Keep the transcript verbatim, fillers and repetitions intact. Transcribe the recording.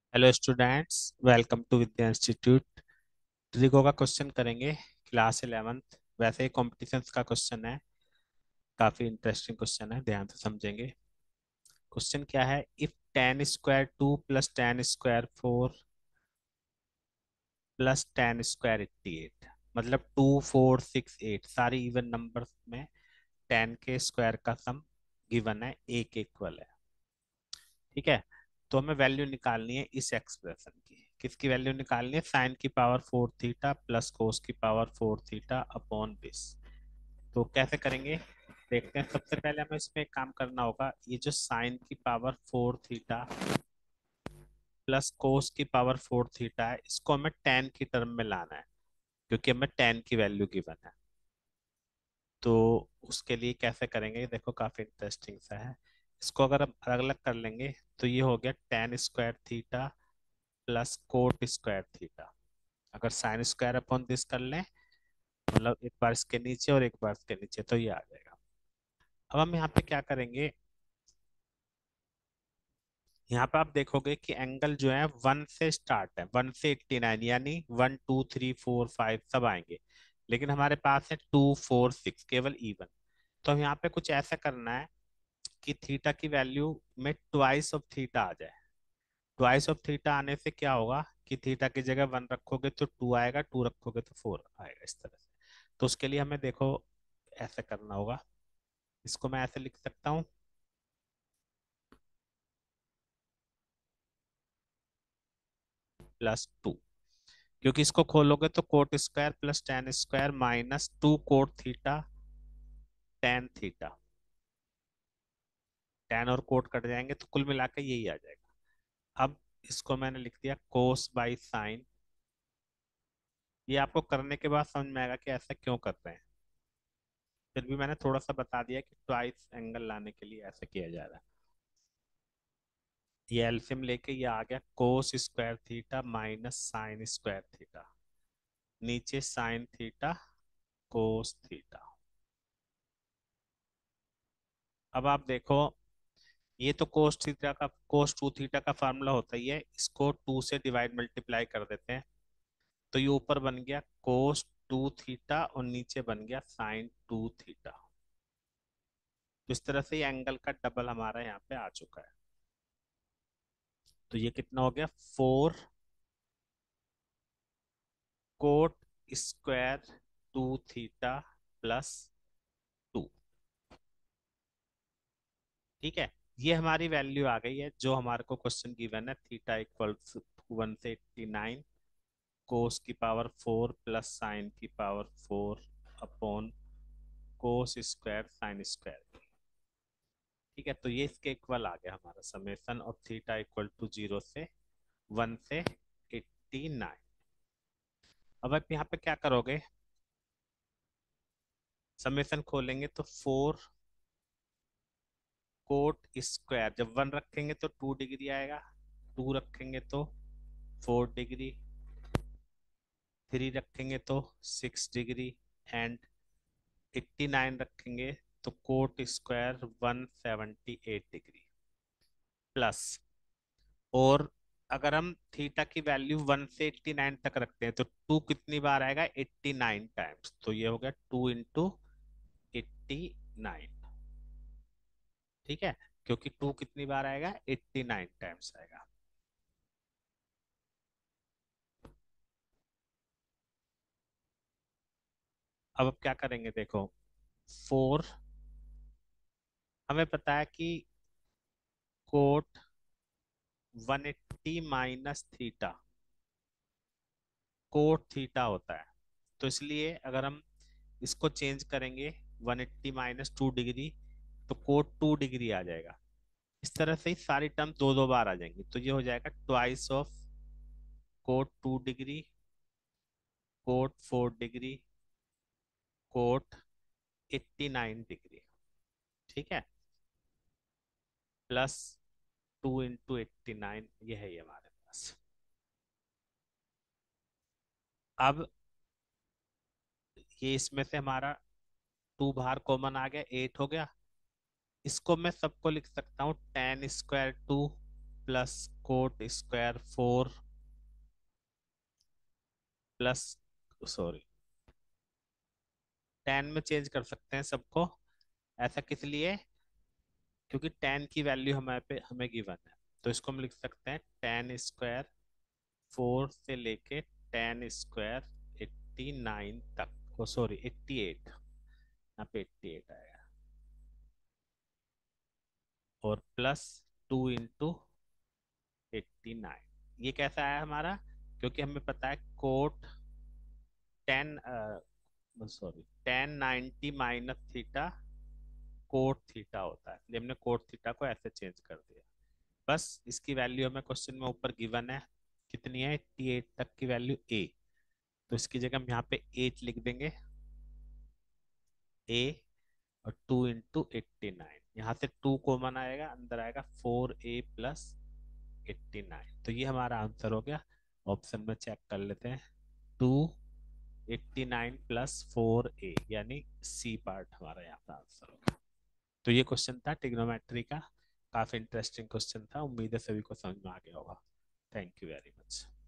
Hello students, welcome to Vidya institute. Trigo का question करेंगे, class eleventh. वैसे ही कॉम्पिटिशन्स का क्वेश्चन है, काफी इंटरेस्टिंग क्वेश्चन है, ध्यान से समझेंगे। क्वेश्चन क्या है? If tan square two plus tan square four plus tan square eighty eight, मतलब टू फोर सिक्स एट सारी इवन नंबर्स में टेन के स्क्वायर का सम गिवन है, एक इक्वल है। ठीक है, तो हमें वैल्यू निकालनी है इस एक्सप्रेशन की। किसकी वैल्यू निकालनी है? साइन की power four theta plus cos की power four theta upon this. तो कैसे करेंगे देखते हैं। सबसे पहले हमें इसमें एक काम करना होगा। ये जो साइन की power four theta plus cos की पावर फोर थीटा है, इसको हमें टेन की टर्म में लाना है, क्योंकि हमें टेन की वैल्यू गिवन है। तो उसके लिए कैसे करेंगे देखो, काफी इंटरेस्टिंग सा है। इसको अगर हम अलग अलग कर लेंगे तो ये हो गया tan square theta plus cot square theta. अगर साइन स्क्वायर अपॉन दिस कर लें, मतलब एक बार इसके नीचे और एक बार इसके नीचे, तो ये आ जाएगा। अब हम यहाँ पे क्या करेंगे, यहाँ पे आप देखोगे कि एंगल जो है वन से स्टार्ट है, वन से एट्टी नाइन, यानी one two three four five सब आएंगे, लेकिन हमारे पास है टू फोर सिक्स केवल इवन। तो हम यहाँ पे कुछ ऐसा करना है कि थीटा की वैल्यू में ट्वाइस ऑफ थीटा आ जाए। ट्वाइस ऑफ थीटा आने से क्या होगा कि थीटा की जगह वन रखोगे तो टू आएगा, टू रखोगे तो फोर आएगा, इस तरह से। तो उसके लिए हमें देखो ऐसे करना होगा। इसको मैं ऐसे लिख सकता हूँ, प्लस टू, क्योंकि इसको खोलोगे तो cot square plus tan square minus two cot theta tan theta, tan और कोट कट जाएंगे तो कुल मिला के यही आ जाएगा। अब इसको मैंने लिख दिया कोस बाई साइन। ये आपको करने के बाद समझ में आएगा कि ऐसा क्यों कर रहे हैं, फिर भी मैंने थोड़ा सा बता दिया कि ट्वाइस एंगल लाने के लिए ऐसा किया जा रहा है। ये एलसीएम लेके ये आ गया cos square theta minus sine square theta, नीचे साइन थीटा कोस थीटा। अब आप देखो, ये तो कोस थीटा का कोस टू थीटा का फार्मूला होता ही है, इसको टू से डिवाइड मल्टीप्लाई कर देते हैं, तो ये ऊपर बन गया कोस टू थीटा और नीचे बन गया साइन टू थीटा। तो इस तरह से ये एंगल का डबल हमारा यहाँ पे आ चुका है। तो ये कितना हो गया? Four cot square two theta plus two. ठीक है, ये हमारी वैल्यू आ गई है जो हमारे को क्वेश्चन गिवन है। थीटा इक्वल वन से एट्टी नाइन, कोस की पावर फोर प्लस साइन की power four upon cos square sine square. ठीक है, तो ये इसके इक्वल आ गया हमारा summation of theta equal to zero से वन से एट्टी नाइन। अब आप यहाँ पे क्या करोगे, समेशन खोलेंगे तो फोर कोट स्क्वायर, जब वन रखेंगे तो टू डिग्री आएगा, टू रखेंगे तो फोर डिग्री, थ्री रखेंगे तो six degree, and eighty nine रखेंगे तो cot square one seventy eight degree plus. और अगर हम थीटा की वैल्यू वन से एट्टी नाइन तक रखते हैं तो टू कितनी बार आएगा? एट्टी नाइन टाइम्स, तो ये हो गया टू इंटू एट्टी नाइन। ठीक है, क्योंकि टू कितनी बार आएगा? एट्टी नाइन टाइम्स आएगा। अब अब क्या करेंगे देखो, फोर, हमें पता है कि cot one eighty minus theta cot theta होता है। तो इसलिए अगर हम इसको चेंज करेंगे one eighty minus two degree, तो कोट टू डिग्री आ जाएगा। इस तरह से ही सारी टर्म दो दो बार आ जाएंगी, तो ये हो जाएगा twice of cot two degree, cot four degree, cot eighty nine degree. ठीक है, plus two into eighty nine, ये है ये हमारे पास। अब ये इसमें से हमारा टू बाहर कॉमन आ गया, एट हो गया। इसको मैं सबको लिख सकता हूँ ten square two plus cot square four plus, sorry, ten में चेंज कर सकते हैं सबको। ऐसा किस लिए? क्योंकि टेन की वैल्यू हमारे पे हमें गिवन है। तो इसको हम लिख सकते हैं टेन स्क्वायर फोर से लेके टेन स्क्वायर एट्टी नाइन तक, ओ सॉरी एट्टी एट, यहाँ पे एट्टी एट आएगा, और plus two into eighty nine. ये कैसा आया हमारा? क्योंकि हमें पता है cot ten, sorry ten ninety minus theta cot theta होता है, इसलिए हमने कोट थीटा को ऐसे चेंज कर दिया। बस इसकी वैल्यू हमें क्वेश्चन में ऊपर गिवन है, कितनी है? एट्टी एट तक की वैल्यू ए। तो इसकी जगह हम यहाँ पे एट लिख देंगे, ए, और टू इंटू एट्टी नाइन, यहाँ से टू कॉमन आएगा, अंदर आएगा four a plus eighty nine. तो ये हमारा आंसर हो गया। ऑप्शन में चेक कर लेते हैं, two eighty nine plus four a, यानी सी पार्ट हमारा यहाँ का आंसर हो गया। तो ये क्वेश्चन था ट्रिग्नोमेट्री का, काफी इंटरेस्टिंग क्वेश्चन था। उम्मीद है सभी को समझ में आ गया होगा। Thank you very much.